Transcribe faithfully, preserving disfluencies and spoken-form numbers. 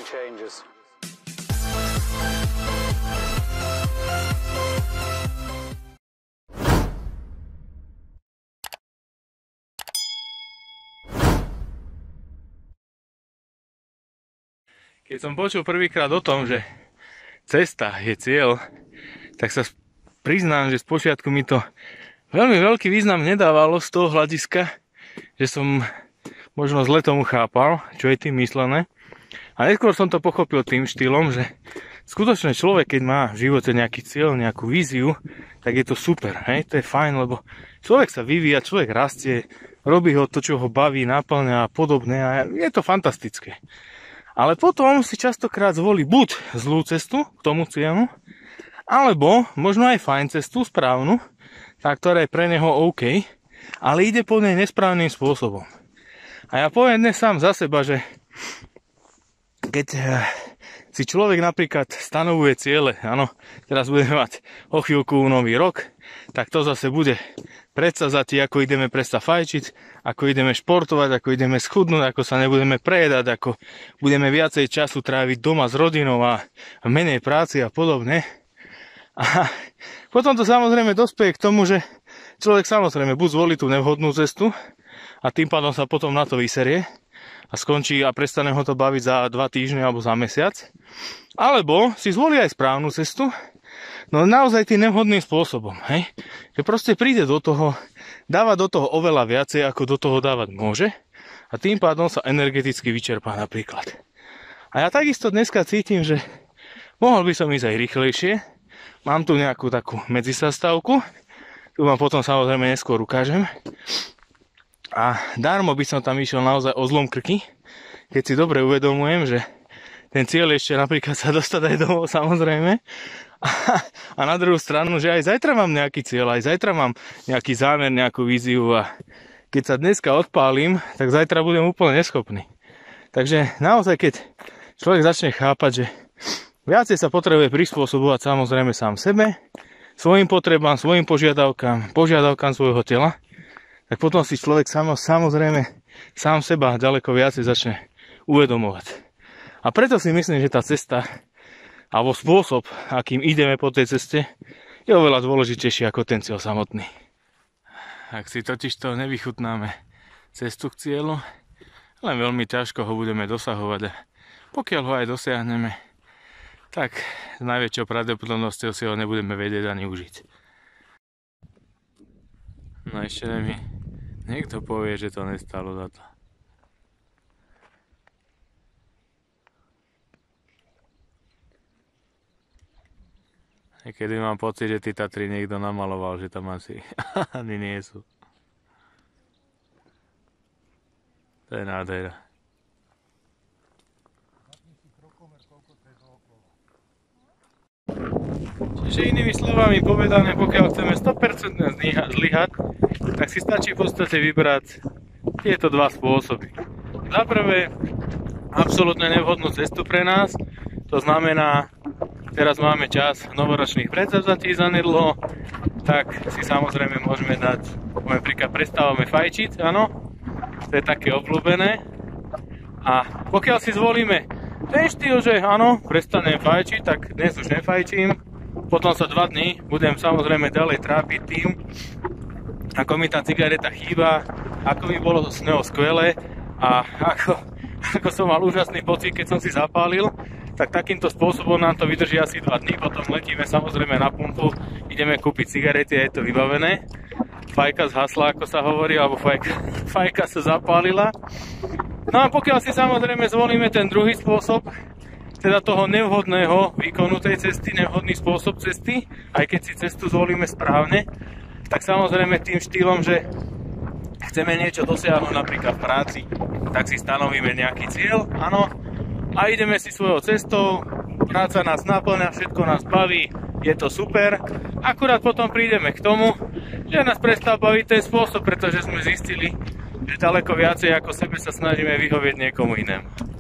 game changers. Keď som počul prvýkrát o tom, že cesta je cieľ, tak sa priznám, že spočiatku mi to veľmi veľký význam nedávalo z toho hľadiska, že som možno zle tomu chápal, čo je tým myslené. A neskôr som to pochopil tým štýlom, že skutočne človek, keď má v živote nejaký cieľ, nejakú víziu, tak je to super, hej? To je fajn, lebo človek sa vyvíja, človek rastie, robí ho to, čo ho baví, naplňa a podobné a je to fantastické. Ale potom si častokrát zvolí buď zlú cestu k tomu cieľu, alebo možno aj fajn cestu, správnu, tá, ktorá je pre neho OK, ale ide po nej nesprávnym spôsobom. A ja poviem dnes sám za seba, že keď si človek napríklad stanovuje ciele, áno, teraz budeme mať o chvíľku nový rok, tak to zase bude predsazatí, ako ideme prestať fajčiť, ako ideme športovať, ako ideme schudnúť, ako sa nebudeme prejedať, ako budeme viacej času tráviť doma s rodinou a menej práci a podobne. A potom to samozrejme dospeje k tomu, že človek samozrejme buď zvolí tú nevhodnú cestu a tým pádom sa potom na to vyserie a skončí a prestane ho to baviť za dva týždne alebo za mesiac. Alebo si zvolí aj správnu cestu, no naozaj tým nevhodným spôsobom, hej? Že proste príde do toho, dáva do toho oveľa viacej, ako do toho dávať môže a tým pádom sa energeticky vyčerpá napríklad. A ja takisto dneska cítim, že mohol by som ísť aj rýchlejšie. Mám tu nejakú takú medzizastávku, tu vám potom samozrejme neskôr ukážem. A darmo by som tam išiel naozaj o zlom krky, keď si dobre uvedomujem, že ten cieľ ešte napríklad sa dostať aj domov samozrejme. A, a na druhú stranu, že aj zajtra mám nejaký cieľ, aj zajtra mám nejaký zámer, nejakú víziu a keď sa dneska odpálim, tak zajtra budem úplne neschopný. Takže naozaj, keď človek začne chápať, že viacej sa potrebuje prispôsobovať samozrejme sám sebe, svojim potrebám, svojim požiadavkám, požiadavkám svojho tela, tak potom si človek samo, samozrejme sám seba ďaleko viacej začne uvedomovať. A preto si myslím, že tá cesta alebo spôsob, akým ideme po tej ceste, je oveľa dôležitejší ako ten cieľ samotný. Ak si totižto nevychutnáme cestu k cieľu, len veľmi ťažko ho budeme dosahovať a pokiaľ ho aj dosiahneme, tak s najväčšou pravdepodobnosťou si ho nebudeme vedieť ani užiť. No ešte mi niekto povie, že to nestalo za to. Niekedy mám pocit, že tí Tatry niekto namaloval, že tam asi ani nie sú. To je nádhera. Čiže inými slovami povedané, pokiaľ chceme sto percent zlyhať, tak si stačí v podstate vybrať tieto dva spôsoby. Za prvé, absolútne nevhodnú cestu pre nás, to znamená, teraz máme čas novoročných predsavzatí zanedlho, tak si samozrejme môžeme dať, napríklad prestávame fajčiť, áno, to je také obľúbené. A pokiaľ si zvolíme ten štýl, že áno, prestanem fajčiť, tak dnes už nefajčím, potom sa dva dni budem samozrejme ďalej trápiť tým, ako mi tá cigareta chýba, ako mi bolo s ňou skvelé a ako, ako som mal úžasný pocit, keď som si zapálil. Tak takýmto spôsobom nám to vydrží asi dva dni, potom letíme samozrejme na pumpu, ideme kúpiť cigarety a je to vybavené. Fajka zhasla, ako sa hovorí, alebo fajka, fajka sa zapálila. No a pokiaľ si samozrejme zvolíme ten druhý spôsob, teda toho nevhodného výkonu tej cesty, nevhodný spôsob cesty, aj keď si cestu zvolíme správne, tak samozrejme tým štýlom, že chceme niečo dosiahnuť napríklad v práci, tak si stanovíme nejaký cieľ, áno, a ideme si svojou cestou, práca nás naplňa, všetko nás baví, je to super. Akurát potom prídeme k tomu, že nás prestal baviť ten spôsob, pretože sme zistili, že ďaleko viacej ako sebe sa snažíme vyhovieť niekomu inému.